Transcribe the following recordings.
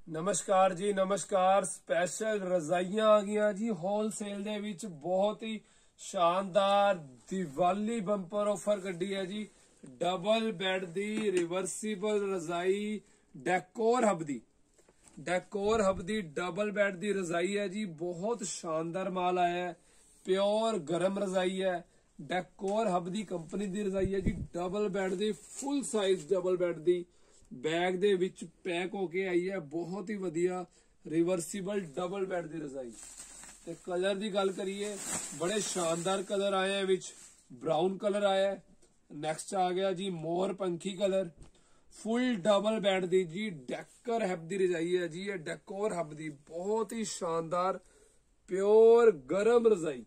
नमस्कार जी नमस्कार। स्पेशल रजाइयां आ गई जी होलसेल दे विच बहुत ही शानदार दिवाली बंपर ऑफर कड्डी है जी। डबल बेड दी रिवर्सिबल रजाई डेकोर हब दी डबल बेड दी रजाई है जी। बहुत शानदार माल आया है, प्योर गरम रजाई है। डेकोर हब दी कंपनी दी रजाई है जी। डबल बेड दी फुल साइज डबल बेड दी बैग दे विच पैक होके आई है। बहुत ही वधिया रिवर्सिबल डबल बेड दी रजाई। ते कलर दी गल करिए, बड़े शानदार कलर आए हैं। विच ब्राउन कलर आया है। नेक्स्ट आ गया जी मोर पंखी कलर। फुल डबल बेड दी जी डेकर हब दी रजाई है जी। ये डेकोर हब दी बहुत ही शानदार प्योर गरम रजाई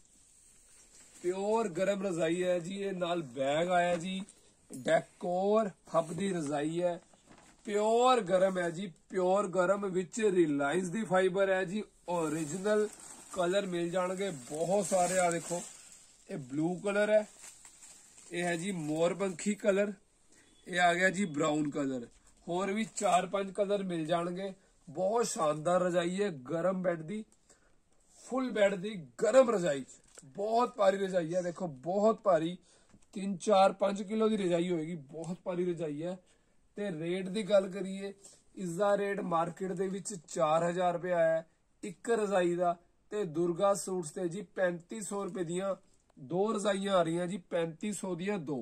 है जी। ये नाल बैग आया जी। डेकोर हब दी रजाई है, प्योर गरम है जी। प्योर गरम विच रिलायंस दी फाइबर है जी। ओरिजिनल कलर मिल जाएंगे बहुत सारे। आ देखो, ये ब्लू कलर है, ये है जी मोरपंखी कलर, ये आ गया जी ब्राउन कलर। होर भी 4-5 कलर मिल जाएंगे। बहुत शानदार रजाई है, गरम बेड दी फुल बेड दी गरम रजाई। बहुत भारी रजाई है, देखो बहुत भारी 3-4-5 किलो की रजाई होएगी। बहुत भारी रजाई है। ते रेट की गल करिए, इसका रेट मार्केट दे विच 4000 रुपया है एक रजाई का। ते दुर्गा सूट्स ते जी 3500 रुपए दियां दो रजाइयां आ रही जी। 3500 दियां दो,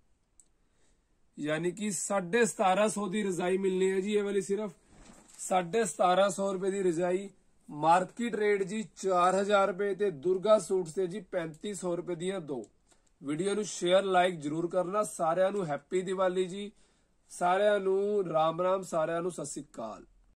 यानी कि 1750 की रजाई मिलनी है जी। ये वाली सिर्फ 1750 रुपए की रजाई। मार्केट रेट जी 4000 रुपए ते दुर्गा सूट्स ते जी 3500 रुपए दियां दो। वीडियो ਨੂੰ शेयर लाइक जरूर करना। साਰਿਆਂ ਨੂੰ हैप्पी दिवाली जी। सारिਆਂ ਨੂੰ राम राम, सारिਆਂ ਨੂੰ सत श्री अकाल।